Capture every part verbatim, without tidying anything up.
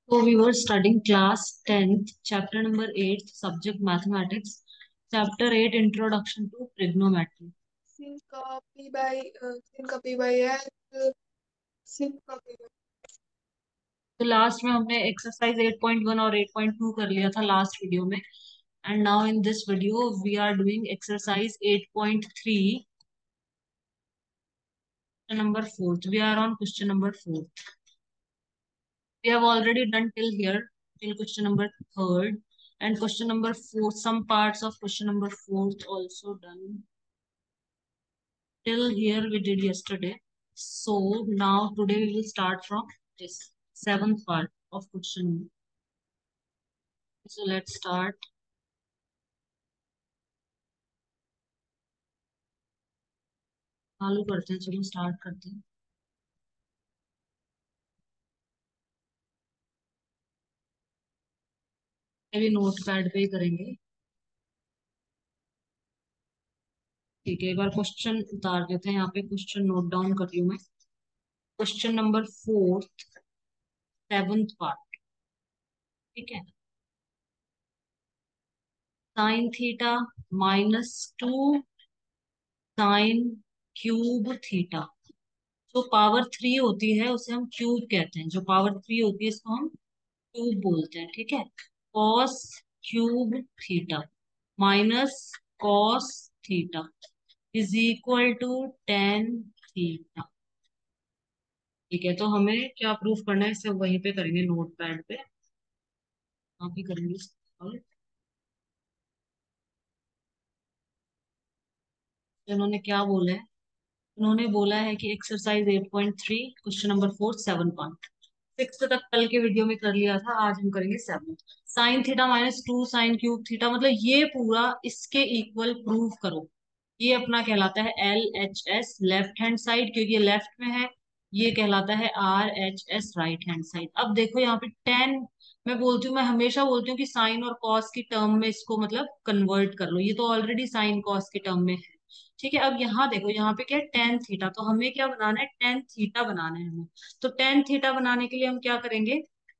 So we were studying class tenth, chapter number eight, subject mathematics, chapter eight, introduction to trigonometry. sin का p by uh, sin का p by h sin का p by तो last में हमने exercise eight point one और eight point two कर लिया था लास्ट वीडियो में. And now in this video we are doing exercise eight point three, number fourth. We are on question number four. We have already done till here, till question number third, and question number four. Some parts of question number fourth also done. Till here we did yesterday. So now today we will start from this seventh part of question. So let's start. चालू करते हैं, चलो start करते हैं. अभी note pad पे ही करेंगे. ठीक है, एक बार क्वेश्चन उतार देते हैं. यहाँ पे क्वेश्चन नोट डाउन कर रही हूँ मैं. Question number fourth, seventh part. ठीक है. Sine theta minus two sine cube theta. जो पावर थ्री होती है उसे हम क्यूब कहते हैं. जो पावर थ्री होती है इसको हम क्यूब बोलते हैं. ठीक है. Cos cube theta minus cos theta is equal to ten theta. ठीक है, तो हमें क्या प्रूफ करना है इसे वहीं पे करेंगे, नोट पैड पे. आप ही करेंगे. और इन्होंने क्या बोला है? उन्होंने बोला है कि exercise eight point three, question number four, seven point six तक कल के वीडियो में कर लिया था. आज हम करेंगे seven. Sine theta minus two sine cube theta, मतलब ये पूरा इसके इक्वल प्रूव करो. ये अपना कहलाता है L H S, left hand side, क्योंकि ये लेफ्ट में है. ये कहलाता है R H S, right hand side. अब देखो यहाँ पे टेन. मैं बोलती हूँ, मैं हमेशा बोलती हूँ कि साइन और कॉस की टर्म में इसको मतलब कन्वर्ट कर लो. ये तो ऑलरेडी साइन कॉस की टर्म में है. ठीक है. अब यहाँ देखो, यहाँ पे क्या है, टेन थीटा. तो हमें क्या बनाना है, टेन थीटा बनाना है हमें. तो टेन थीटा बनाने के लिए हम क्या करेंगे,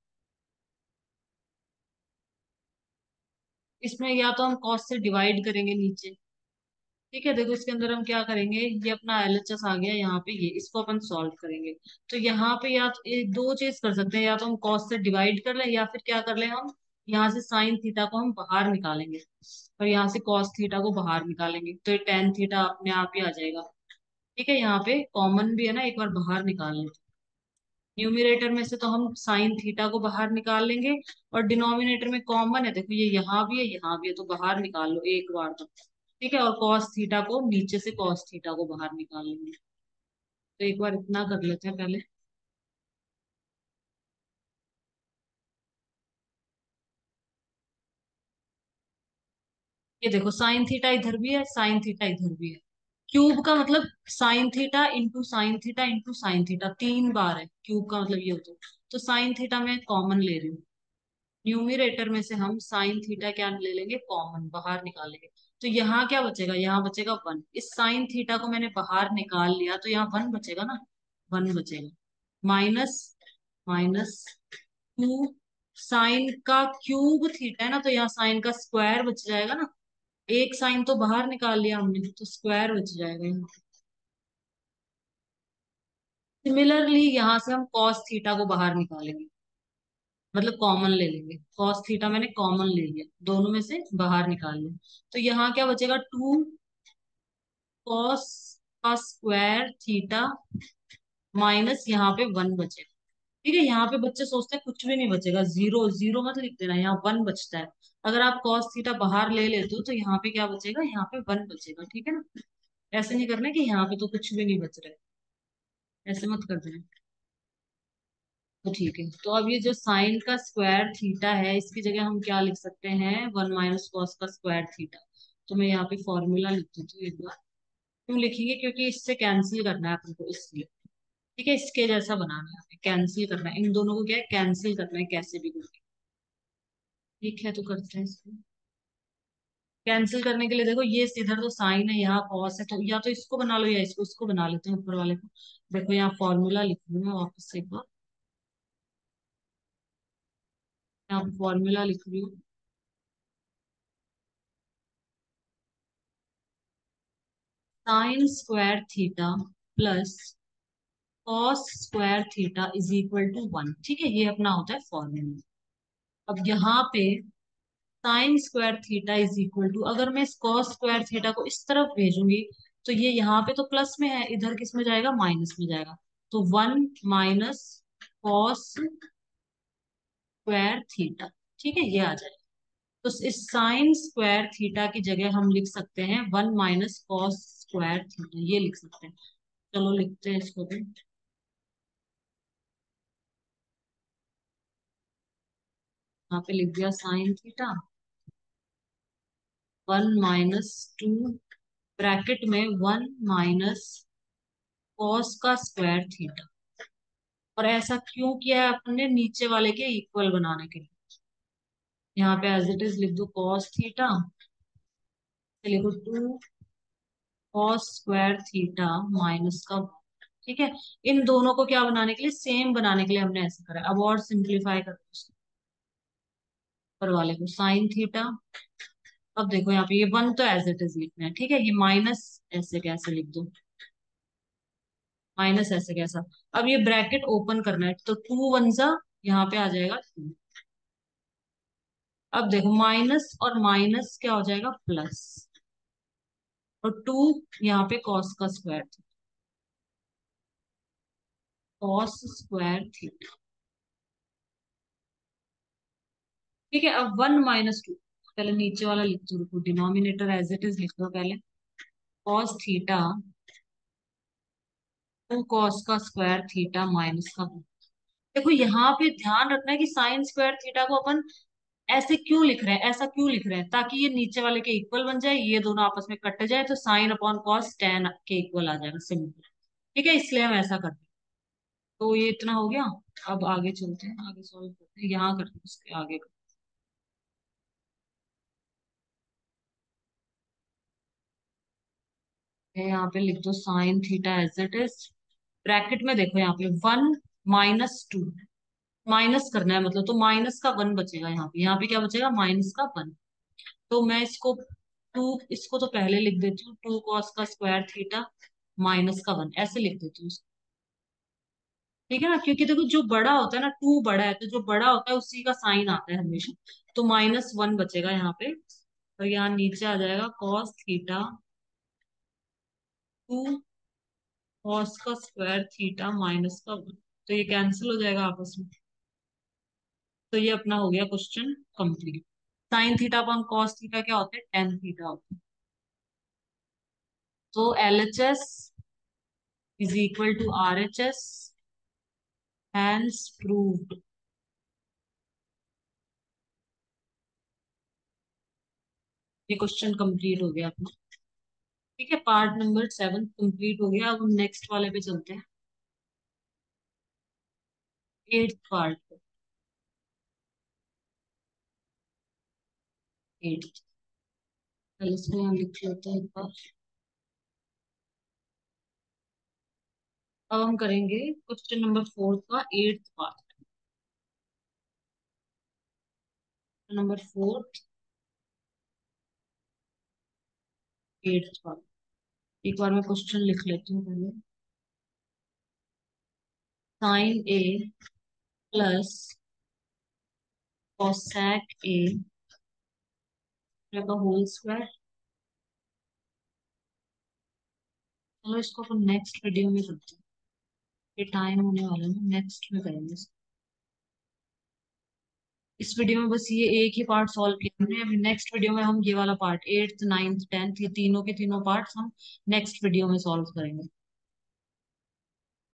इसमें या तो हम कॉस से डिवाइड करेंगे नीचे. ठीक है. देखो इसके अंदर हम क्या करेंगे, ये अपना एल एच एस आ गया यहाँ पे, ये इसको अपन सॉल्व करेंगे. तो यहाँ पे या तो ये दो चीज कर सकते हैं, या तो हम कॉस से डिवाइड कर लें, या फिर क्या कर लें, हम यहाँ से साइन थीटा को हम बाहर निकालेंगे और यहाँ से कॉस थीटा को बाहर निकालेंगे. तो ये टेन थीटा अपने आप ही आ जाएगा. ठीक है. यहाँ पे कॉमन भी है ना, एक बार बाहर निकाल लें. न्यूमिरेटर में से तो हम साइन थीटा को बाहर निकाल लेंगे, और डिनोमिनेटर में कॉमन है, देखो ये यहाँ भी है यहाँ भी है, तो बाहर निकाल लो एक बार तो. ठीक है. और कॉस थीटा को नीचे से कॉस थीटा को बाहर निकाल लेंगे. तो एक बार इतना कर लेते हैं पहले. ये देखो साइन थीटा इधर भी है, साइन थीटा इधर भी है. क्यूब का मतलब sine theta into sine theta into sine theta, तीन बार है क्यूब का मतलब, ये होता है. तो साइन थीटा में कॉमन ले रही हूँ. न्यूमिरेटर में से हम साइन थीटा क्या ले लेंगे, कॉमन बाहर निकालेंगे. तो यहाँ क्या बचेगा, यहाँ बचेगा वन. इस साइन थीटा को मैंने बाहर निकाल लिया, तो यहाँ वन बचेगा ना. वन बचेगा. माइनस माइनस टू साइन का क्यूब थीटा है ना, तो यहाँ साइन का स्क्वायर बच जाएगा ना. एक साइन तो बाहर निकाल लिया हमने, तो स्क्वायर बच जाएगा यहाँ. सिमिलरली यहाँ से हम कॉस थीटा को बाहर निकालेंगे, मतलब कॉमन ले लेंगे. कॉस थीटा मैंने कॉमन ले लिया, दोनों में से बाहर निकाल लिया. तो यहाँ क्या बचेगा, टू कॉस का स्क्वायर थीटा माइनस यहाँ पे वन बचेगा. ठीक है. यहाँ पे बच्चे सोचते हैं कुछ भी नहीं बचेगा, जीरो जीरो मत लिख देना, यहाँ वन बचता है. अगर आप कॉस थीटा बाहर ले लेते हो तो यहाँ पे क्या बचेगा, यहाँ पे वन बचेगा. ठीक है ना. ऐसे नहीं करना कि यहाँ पे तो कुछ भी नहीं बच रहा है, ऐसे मत कर देना. तो ठीक है. तो अब ये जो साइन का स्क्वायर थीटा है, इसकी जगह हम क्या लिख सकते हैं, वन माइनस कॉस का स्क्वायर थीटा. तो मैं यहाँ पे फॉर्मूला लिख देती हूँ एक बार. क्यों लिखेंगे, क्योंकि इससे कैंसिल करना है अपन को, इसलिए. ठीक है. इसके जैसा बनाना है हमें, कैंसिल करना है इन दोनों को, क्या है, कैंसिल करना है कैसे भी करके. ठीक है, तो करते हैं इसको. कैंसिल करने के लिए देखो, ये इधर तो साइन है, यहाँ कॉस है, तो या तो इसको बना लो या इसको. इसको बना लेते हैं ऊपर वाले को. देखो यहाँ फॉर्मूला लिख लूँ मैं वापस से एक बार. यहाँ पे फॉर्मूला लिख रही हूँ। Sine square theta plus cos square theta is equal to one. ठीक है, ये अपना होता है फॉर्मूला। अब यहाँ पे sine square theta is equal to, अगर मैं इस कॉस स्क्वायर थीटा को इस तरफ भेजूंगी तो ये यहाँ पे तो प्लस में है, इधर किस में जाएगा, माइनस में जाएगा। तो one minus cos square theta. ठीक है, ये आ जाएगा। तो इस साइन स्क्वायर थीटा की जगह हम लिख सकते हैं one minus cos square theta, ये लिख सकते हैं। चलो लिखते हैं इसको भी। यहाँ पे लिख दिया sine theta, one minus two, bracket में वन माइनस कॉस का स्क्वायर थीटा। और ऐसा क्यों किया है अपने, नीचे वाले के इक्वल बनाने के लिए। यहाँ पे एज इट इज लिख दो कॉस थीटा, लिखो two cos square theta minus का वन। ठीक है, इन दोनों को क्या बनाने के लिए, सेम बनाने के लिए हमने ऐसा करा है। अब और सिंप्लीफाई कर दो इसको, ऊपर वाले को साइन थीटा। अब देखो यहाँ पे ये वन तो एज इट इज लिखना है, ठीक है, ये माइनस ऐसे कैसे लिख दो, माइनस ऐसे कैसा। अब ये ब्रैकेट ओपन करना है, तो टू वन जा, यहाँ पे आ जाएगा टू। अब देखो माइनस और माइनस क्या हो जाएगा, प्लस। और टू यहाँ पे कॉस का स्क्वायर थी, कॉस स्क्वायर थीटा। ठीक है, अब वन माइनस टू, पहले नीचे वाला लिख दो, रुको डिनोमिनेटर एज इट इज लिख दो पहले। कॉस थीटा, टू कॉस का स्क्वायर थीटा माइनस का वन। देखो यहाँ पे ध्यान रखना है कि साइन स्क्वायर थीटा को अपन ऐसे क्यों लिख रहे हैं, ऐसा क्यों लिख रहे हैं, ताकि ये नीचे वाले के इक्वल बन जाए, ये दोनों आपस में कट जाए, तो साइन अपॉन कॉस टेन के इक्वल आ जाएगा, सिंपल। ठीक है, इसलिए हम ऐसा करते हैं। तो ये इतना हो गया। अब आगे चलते हैं, आगे सॉल्व करते हैं, यहाँ करते हैं उसके आगे का। यहाँ पे लिख दो sine theta as it is, bracket में देखो यहाँ पे वन माइनस टू, माइनस करना है मतलब, तो माइनस का वन बचेगा यहाँ पे, यहाँ पे क्या बचेगा, माइनस का वन। तो मैं इसको टू, इसको तो पहले लिख देती हूँ, टू कॉस का स्क्वायर थीटा माइनस का वन, ऐसे लिख देती हूँ। ठीक है ना, क्योंकि देखो जो बड़ा होता है ना, टू बड़ा है, तो जो बड़ा होता है उसी का साइन आता है हमेशा। तो माइनस वन बचेगा यहाँ पे, और यहाँ नीचे आ जाएगा कॉस थीटा, टू कॉस का स्क्वायर थीटा माइनस का वन। तो ये कैंसिल हो जाएगा आपस में। तो ये अपना हो गया question complete. Sine theta upon cos theta क्या होता है, टेन थीटा होता है। तो L H S is equal to R H S, hence proved. ये क्वेश्चन कंप्लीट हो गया अपना। ठीक है, पार्ट नंबर सेवन कंप्लीट हो गया। अब हम नेक्स्ट वाले पे चलते हैं, एट्थ पार्ट पे। एट्थ, पहले इसको यहाँ लिख लेते हैं एक बार। अब हम करेंगे क्वेश्चन नंबर फोर का eighth part. Number four, eighth part. एक बार मैं क्वेश्चन लिख लेती हूँ पहले। Sine A plus cosec A का होल स्क्वायर। चलो इसको अपन नेक्स्ट वीडियो में करते हैं, ये टाइम होने वाला है ना, नेक्स्ट में करेंगे इसको। इस वीडियो में बस ये एक ही पार्ट सॉल्व किया हमने, अभी नेक्स्ट वीडियो में हम ये वाला पार्ट एट्थ नाइन्थ टेंथ, ये तीनों के तीनों पार्ट्स हम नेक्स्ट वीडियो में सॉल्व करेंगे।